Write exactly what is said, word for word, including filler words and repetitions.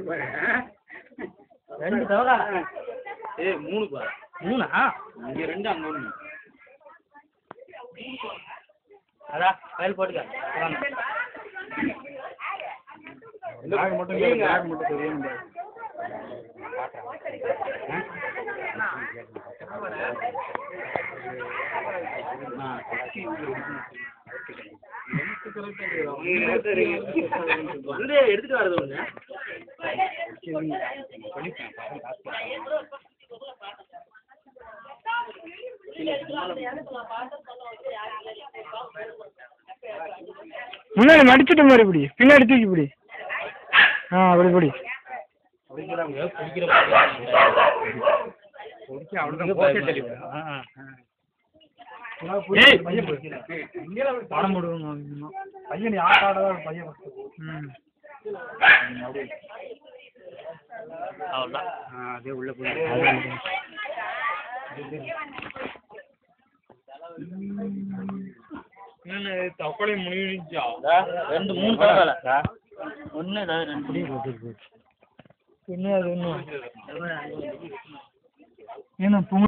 ரெண்டு தவறா ஏய் மூணு பா மூணா இங்க ரெண்டு அங்க ஒண்ணு அதா ஃபைல் போடுங்க இந்த பேக் மட்டும் இல்ல பேக் மட்டும் தெரியும் வந்து எடுத்துட்டு வரது ஒண்ணு முன்னாடி மடிச்சிட்டு மாதிரி இப்படி பின்னாடி தூக்கி இப்படி ஆ அப்படி இப்படி படம் போடுவோம் பையன் ஆட்டாட பையன் ம் அவ்வளோதான் அதே உள்ள போய் தக்கொலை முடிஞ்சா ரெண்டு மூணு தடவை ஒன்று ரெண்டு என்ன அது ஒன்று ஏன்னா